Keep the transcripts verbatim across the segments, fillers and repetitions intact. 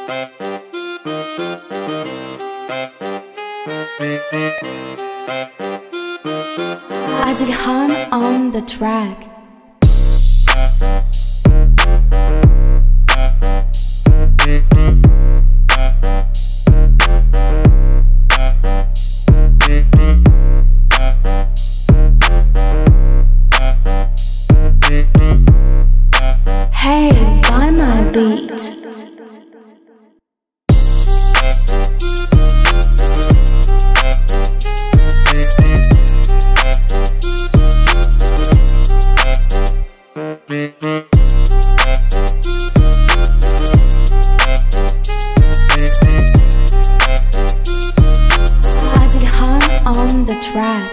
Adilhan on the track. Hey, buy my beat. Adilhan on the track.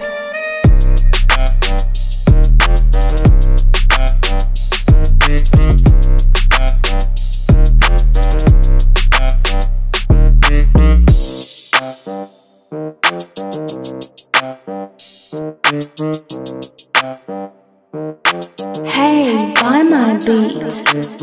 Hey, buy my beat.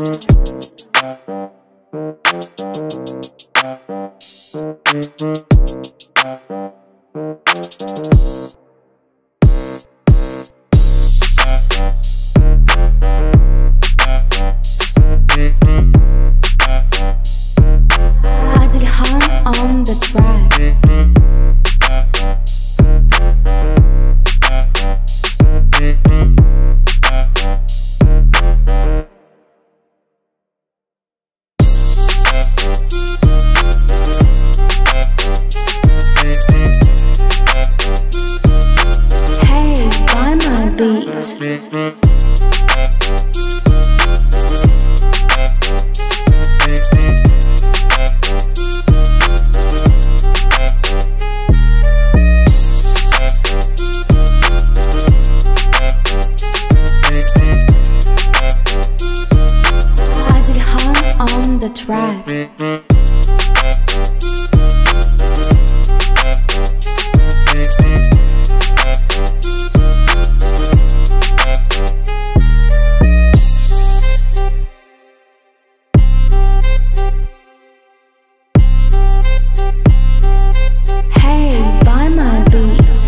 Adilhan on the track. Hey, buy my beat. Adilhan on the track. Hey, buy my beat.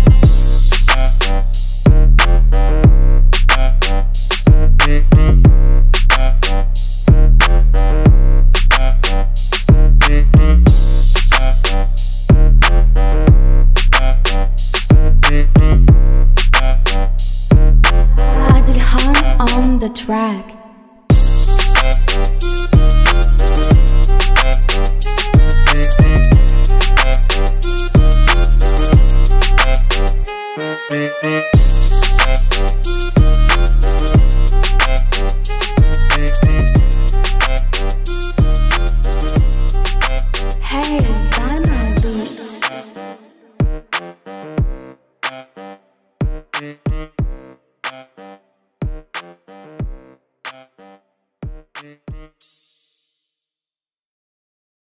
Adilhan on the track. Hey, buy my beat.